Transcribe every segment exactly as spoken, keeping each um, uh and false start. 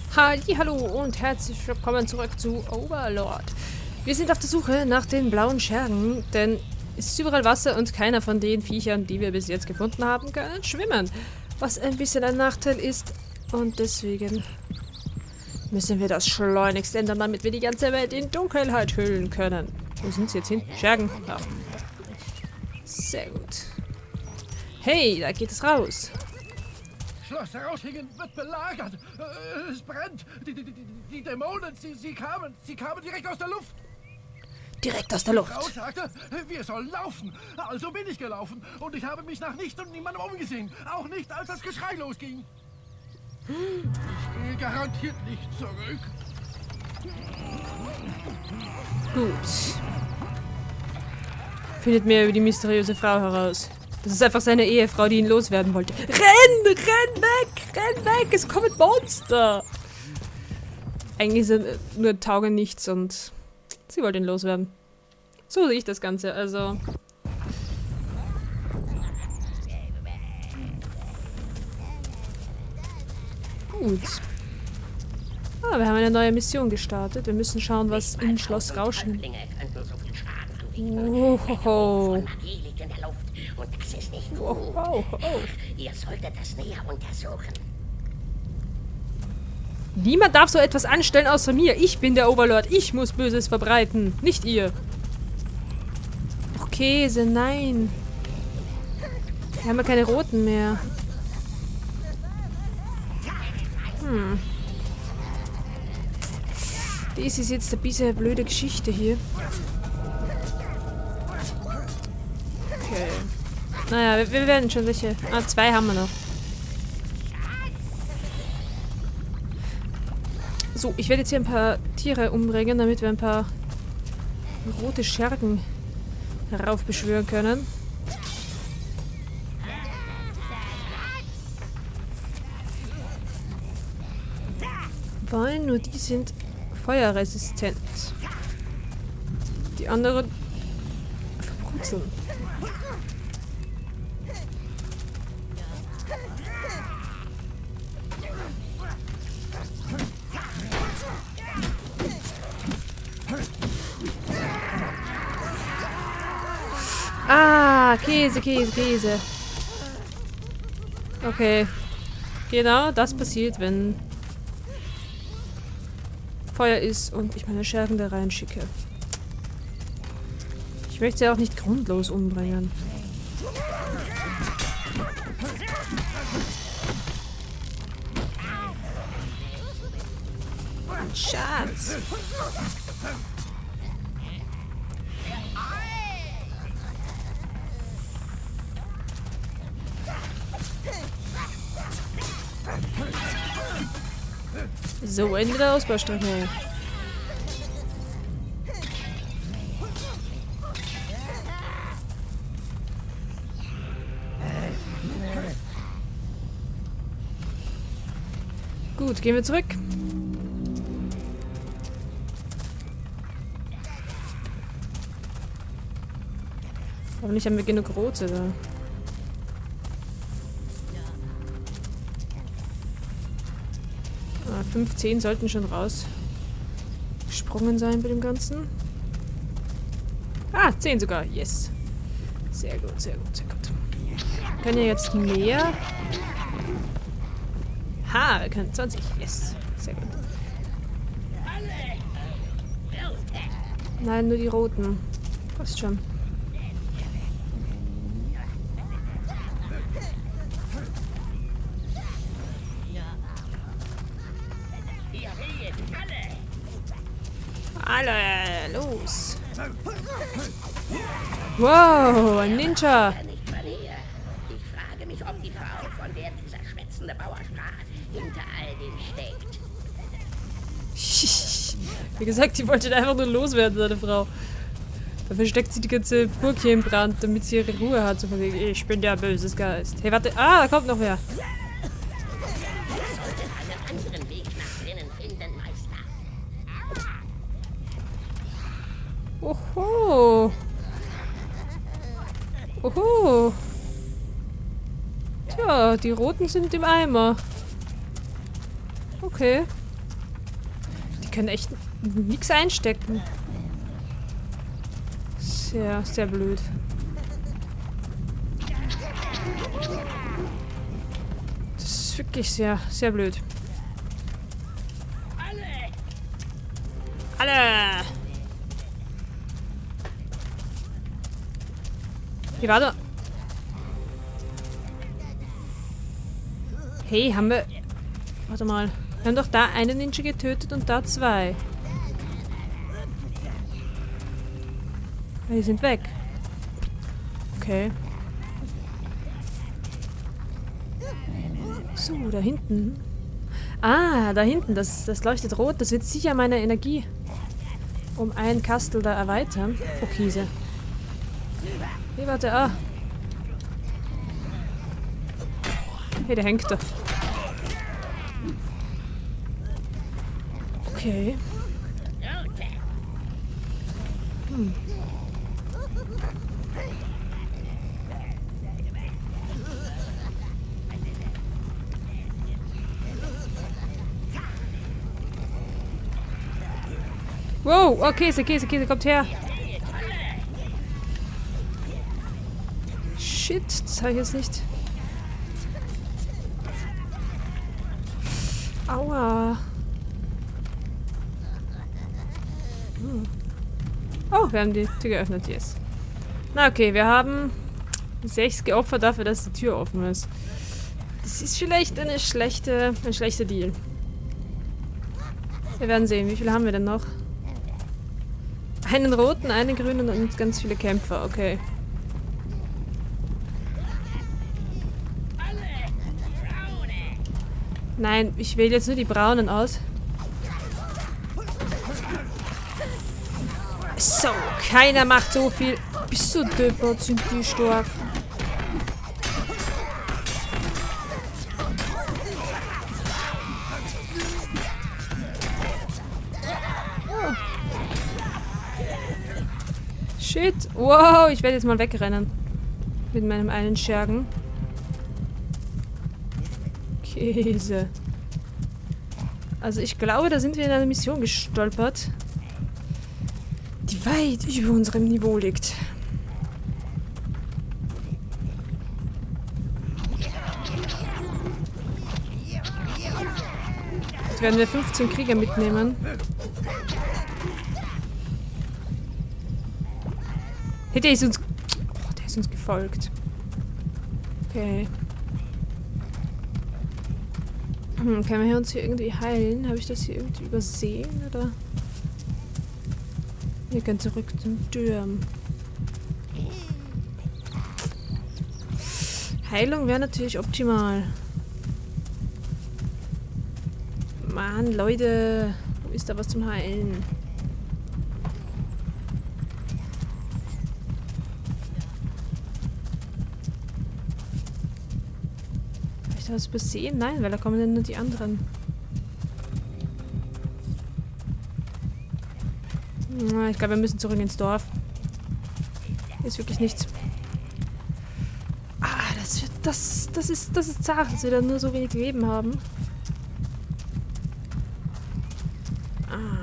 Hallo und herzlich willkommen zurück zu Overlord. Wir sind auf der Suche nach den blauen Schergen, denn es ist überall Wasser und keiner von den Viechern, die wir bis jetzt gefunden haben, kann schwimmen. Was ein bisschen ein Nachteil ist und deswegen müssen wir das schleunigst ändern, damit wir die ganze Welt in Dunkelheit hüllen können. Wo sind sie jetzt hin? Schergen. Ja. Sehr gut. Hey, da geht es raus. Schloss Rauschingen wird belagert. Äh, es brennt. Die, die, die, die Dämonen, sie, sie kamen. Sie kamen direkt aus der Luft. Direkt aus der Luft. Die Frau sagte, wir sollen laufen. Also bin ich gelaufen. Und ich habe mich nach nichts und niemandem umgesehen. Auch nicht, als das Geschrei losging. Ich gehe garantiert nicht zurück. Gut. Findet mehr über die mysteriöse Frau heraus. Das ist einfach seine Ehefrau, die ihn loswerden wollte. Renn! Renn weg! Renn weg! Es kommen Monster! Eigentlich sind nur Taugen nichts und sie wollte ihn loswerden. So sehe ich das Ganze, also... Gut. Ah, wir haben eine neue Mission gestartet. Wir müssen schauen, was im Schloss Rauschen... Ohoho. Und das ist nicht gut. Oh, oh, oh. Ihr solltet das näher untersuchen. Niemand darf so etwas anstellen außer mir. Ich bin der Overlord. Ich muss Böses verbreiten. Nicht ihr. Och, Käse, nein. Wir haben ja keine roten mehr. Hm. Das ist jetzt ein bisschen eine blöde Geschichte hier. Okay. Naja, wir, wir werden schon welche... Ah, zwei haben wir noch. So, ich werde jetzt hier ein paar Tiere umbringen, damit wir ein paar rote Schergen heraufbeschwören können. Weil nur die sind feuerresistent. Die anderen verbrutzeln. Ah, Käse, Käse, Käse. Okay. Genau, das passiert, wenn Feuer ist und ich meine Schergen da reinschicke. Ich möchte sie auch nicht grundlos umbringen. Schatz! So, Ende der Ausbaustrecke. Gut, gehen wir zurück. Aber nicht haben wir genug rote da. fünfzehn sollten schon rausgesprungen sein bei dem Ganzen. Ah, zehn sogar. Yes. Sehr gut, sehr gut, sehr gut. Wir können ja jetzt mehr. Ha, wir können zwanzig. Yes. Sehr gut. Nein, nur die roten. Passt schon. Alle, los! Wow, ein Ninja! Nicht mal hier. Ich frage mich, ob die Frau, von der dieser schwätzende Bauer sprach, hinter all dem steckt. Wie gesagt, die wollte einfach nur loswerden, seine Frau. Da versteckt sie die ganze Burg hier im Brand, damit sie ihre Ruhe hat. So von wegen, ich bin der böse Geist. Hey, warte. Ah, da kommt noch wer. Oho. Oho. Tja, die Roten sind im Eimer. Okay. können echt nichts einstecken. Sehr, sehr blöd. Das ist wirklich sehr, sehr blöd. Alle! Alle! Hier, warte. Hey, haben wir... Warte mal. Wir haben doch da einen Ninja getötet und da zwei. Die sind weg. Okay. So, da hinten. Ah, da hinten. Das, das leuchtet rot. Das wird sicher meine Energie um einen Kastel da erweitern. Oh, Käse. Hey, warte. Ah. Hey, der hängt da. Okay. Hm. Wow, oh, Käse, Käse, Käse, kommt her. Shit, das habe ich jetzt nicht. Aua. Hm. Oh, wir haben die Tür geöffnet, yes. Na okay, wir haben sechs geopfert dafür, dass die Tür offen ist. Das ist vielleicht eine schlechte, ein schlechter Deal. Wir werden sehen, wie viele haben wir denn noch? Einen roten, einen grünen und ganz viele Kämpfer, okay. Nein, ich wähle jetzt nur die braunen aus. So, keiner macht so viel. Bist du deppert, sind die stark. Oh. Shit. Wow, ich werde jetzt mal wegrennen. Mit meinem einen Schergen. Käse. Also ich glaube, da sind wir in einer Mission gestolpert, die weit über unserem Niveau liegt. Jetzt werden wir fünfzehn Krieger mitnehmen. Hey, der ist uns... Oh, der ist uns gefolgt. Okay. Hm, können wir uns hier irgendwie heilen? Habe ich das hier irgendwie übersehen, oder? Wir können zurück zum Turm. Heilung wäre natürlich optimal. Mann, Leute. Wo ist da was zum Heilen? Habe ich da was übersehen? Nein, weil da kommen dann nur die anderen. Ich glaube, wir müssen zurück ins Dorf. Hier ist wirklich nichts. Ah, das wird, das, das ist, das ist zart, dass wir da nur so wenig Leben haben. Ah.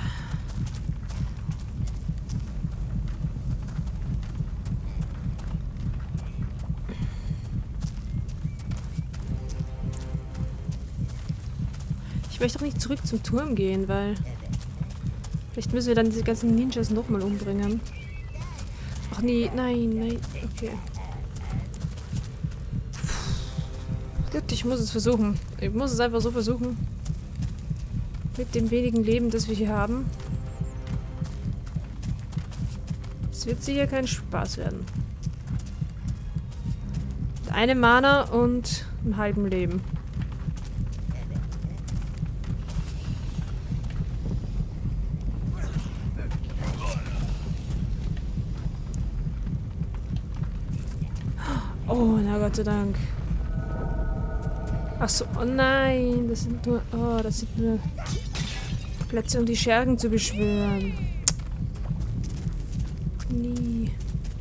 Ich möchte doch nicht zurück zum Turm gehen, weil... Vielleicht müssen wir dann diese ganzen Ninjas nochmal umbringen. Ach nee, nein, nein. Okay. Gut, ich muss es versuchen. Ich muss es einfach so versuchen. Mit dem wenigen Leben, das wir hier haben. Es wird sicher kein Spaß werden. Mit einem Mana und einem halben Leben. Oh, na Gott sei Dank. Ach so, oh nein, das sind nur, oh, das sind nur Plätze, um die Schergen zu beschwören. Nie.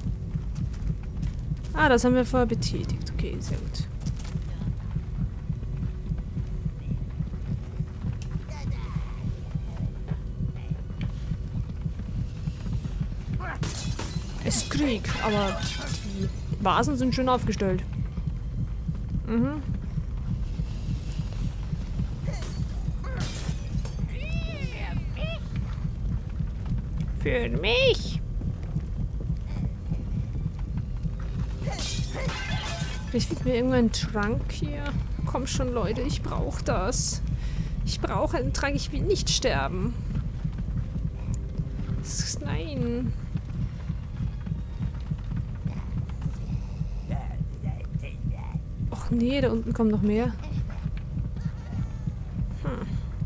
Ah, das haben wir vorher betätigt. Okay, sehr gut. Krieg, aber die Basen sind schön aufgestellt. Mhm. Für mich. Ich finde mir irgendwann einen Trank hier. Komm schon, Leute, ich brauche das. Ich brauche einen Trank, ich will nicht sterben. Das ist, nein. Och nee, da unten kommen noch mehr. Hm.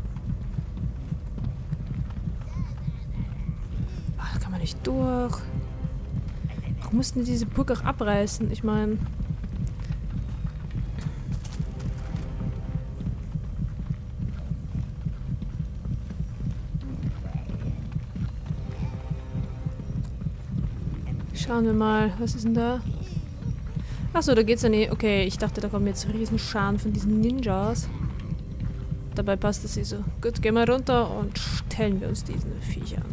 Ach, da kann man nicht durch. Warum mussten die diese Burg auch abreißen? Ich meine... Schauen wir mal, was ist denn da? Achso, da geht's ja nicht. Okay, ich dachte, da kommen jetzt Riesenscharen von diesen Ninjas. Dabei passt das eh so. Gut, gehen wir runter und stellen wir uns diesen Viechern.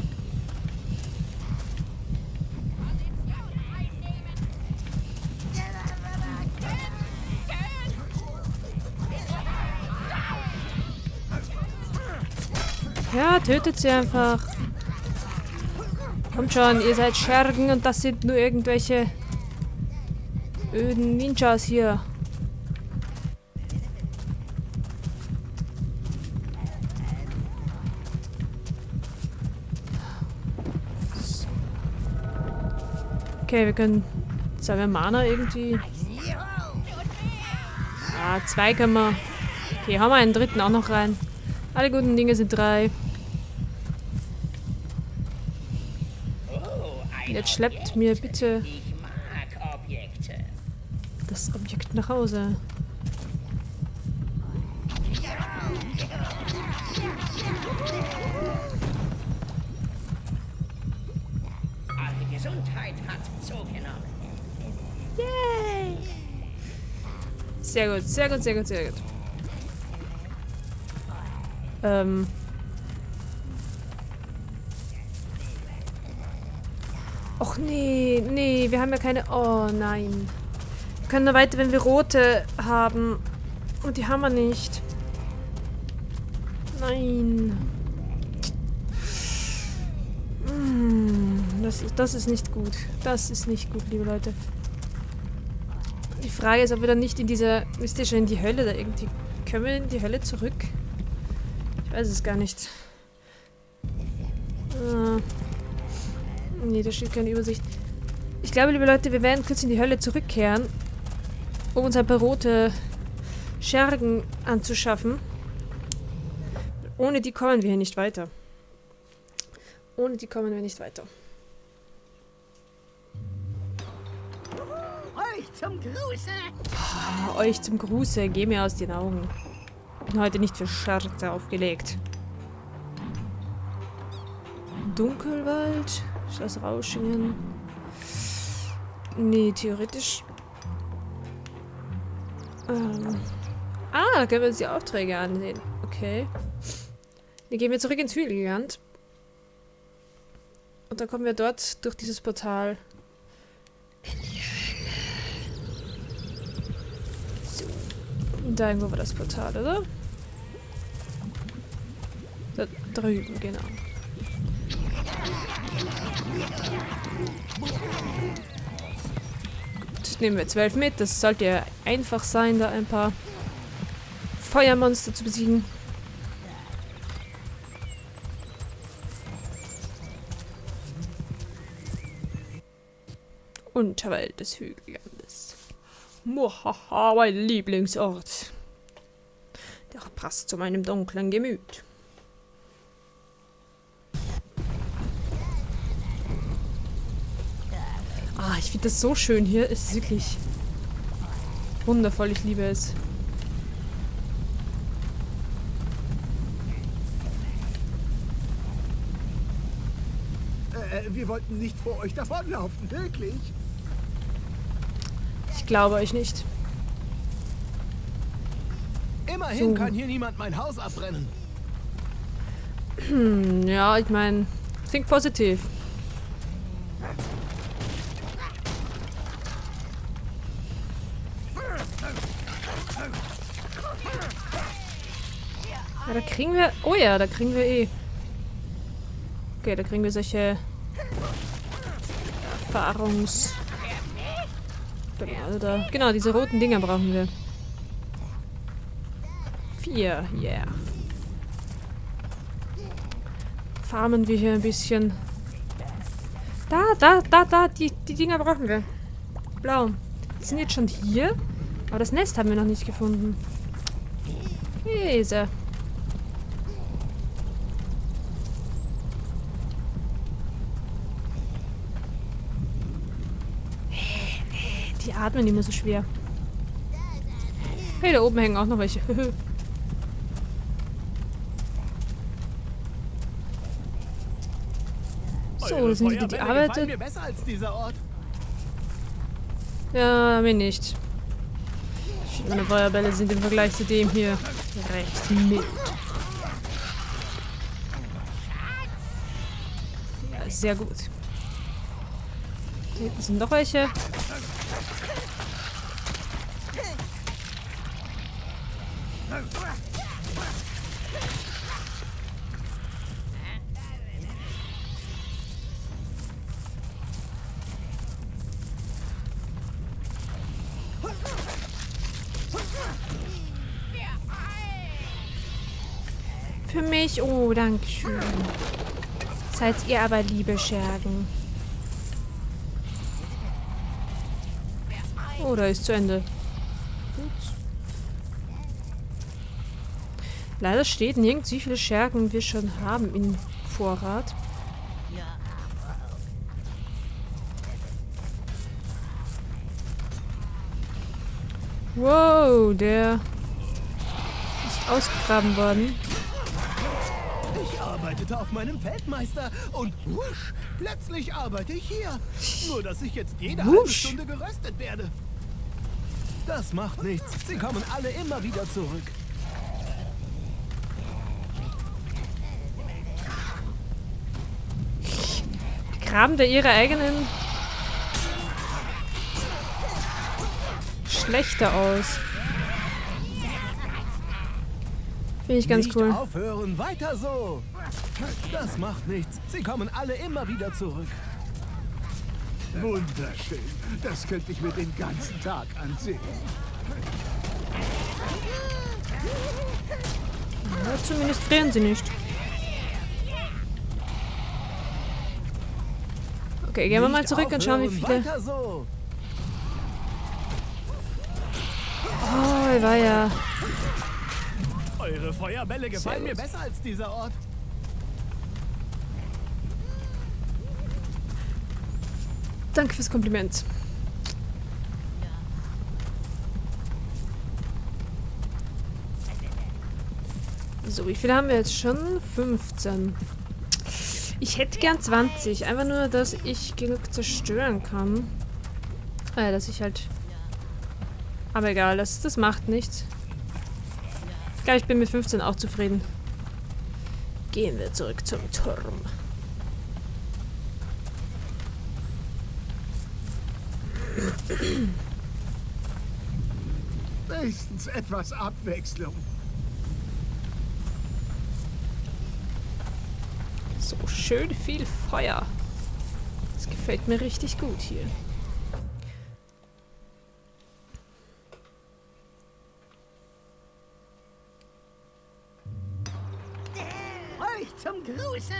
Ja, tötet sie einfach. Kommt schon, ihr seid Schergen und das sind nur irgendwelche öden Ninjas hier. Okay, wir können... Sagen wir Mana irgendwie... Ah, zwei können wir... Okay, haben wir einen dritten auch noch rein. Alle guten Dinge sind drei. Jetzt schleppt mir bitte das Objekt nach Hause. Eure Gesundheit hat zugenommen. Yay! Sehr gut, sehr gut, sehr gut, sehr gut. Ähm... Och nee, nee, wir haben ja keine... Oh nein. Wir können nur weiter, wenn wir rote haben. Und die haben wir nicht. Nein. Mm, das, das ist nicht gut. Das ist nicht gut, liebe Leute. Die Frage ist, ob wir dann nicht in dieser... Wisst ihr schon, in die Hölle da irgendwie... Können wir in die Hölle zurück? Ich weiß es gar nicht. Ah. Nee, da steht keine Übersicht. Ich glaube, liebe Leute, wir werden kurz in die Hölle zurückkehren, um uns ein paar rote Schergen anzuschaffen. Ohne die kommen wir hier nicht weiter. Ohne die kommen wir nicht weiter. Euch zum Gruße! Ah, euch zum Gruße. Geh mir aus den Augen. Bin heute nicht für Scherze aufgelegt. Dunkelwald... Schloss Rauschingen. Nee, theoretisch. Ähm. Ah, da können wir uns die Aufträge ansehen. Okay. Dann gehen wir zurück ins Hügelland. Und dann kommen wir dort durch dieses Portal. In die Hölle. So. Und da irgendwo war das Portal, oder? Da drüben, genau. Gut, nehmen wir zwölf mit. Das sollte ja einfach sein, da ein paar Feuermonster zu besiegen. Unterwelt des Hügellandes. Muhaha, mein Lieblingsort. Der passt zu meinem dunklen Gemüt. Ah, ich finde das so schön hier. Es ist wirklich wundervoll. Ich liebe es. Äh, wir wollten nicht vor euch davonlaufen, wirklich. Ich glaube euch nicht. Immerhin So. kann hier niemand mein Haus abbrennen. Hm, ja, ich meine, think positiv. Ja, da kriegen wir... Oh ja, da kriegen wir eh... Okay, da kriegen wir solche... Erfahrungs... Oder, genau, diese roten Dinger brauchen wir. Vier, yeah. Farmen wir hier ein bisschen. Da, da, da, da, die, die Dinger brauchen wir. Blau. Die sind jetzt schon hier, aber das Nest haben wir noch nicht gefunden. Käse. Die atmen immer so schwer. Hey, da oben hängen auch noch welche. So, das sind die, die arbeitet. Mir besser als dieser Ort. Ja, mir nicht. Meine Feuerbälle sind im Vergleich zu dem hier recht mild. Ja, sehr gut. Hier hinten sind noch welche. Für mich? Oh, danke schön. Seid ihr aber liebe Schergen. Oh, da ist zu Ende. Gut. Leider steht nirgends, wie viele Schergen wir schon haben in Vorrat. Wow, der ist ausgegraben worden. Ich arbeitete auf meinem Feldmeister und wusch, plötzlich arbeite ich hier. Nur, dass ich jetzt jede halbe Wusch. Stunde geröstet werde. Das macht nichts. Sie kommen alle immer wieder zurück. Graben da ihre eigenen Schlechter aus. Finde ich ganz Nicht cool. aufhören, weiter so. Das macht nichts. Sie kommen alle immer wieder zurück. Wunderschön. Das könnte ich mir den ganzen Tag ansehen. Ja, zumindest frieren sie nicht. Okay, gehen wir mal zurück und schauen, wie viele... Weiter so. Oh, war ja... Eure Feuerbälle gefallen mir besser als dieser Ort. Danke fürs Kompliment. So, wie viele haben wir jetzt schon? fünfzehn. Ich hätte gern zwanzig. Einfach nur, dass ich genug zerstören kann. Ah, dass ich halt... Aber egal, das, das macht nichts. Ich glaube, ich bin mit fünfzehn auch zufrieden. Gehen wir zurück zum Turm. Wenigstens etwas Abwechslung. So schön viel Feuer. Das gefällt mir richtig gut hier. Euch zum Gruße,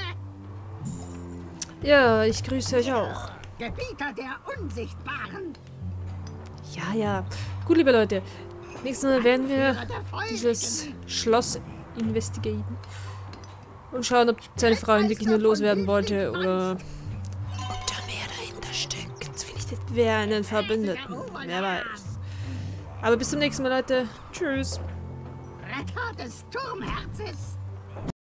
Ja, ich grüße euch auch. Gebieter der Unsichtbaren. Ja, ja. Gut, liebe Leute. Nächstes Mal werden wir Führer der Feurigen. dieses Schloss investigieren. Und schauen, ob seine Frau ihn wirklich nur loswerden wollte oder ob da mehr dahinter steckt. Vielleicht wer einen Verbündeten. Wer weiß. Aber bis zum nächsten Mal, Leute. Tschüss. Retter des Turmherzes.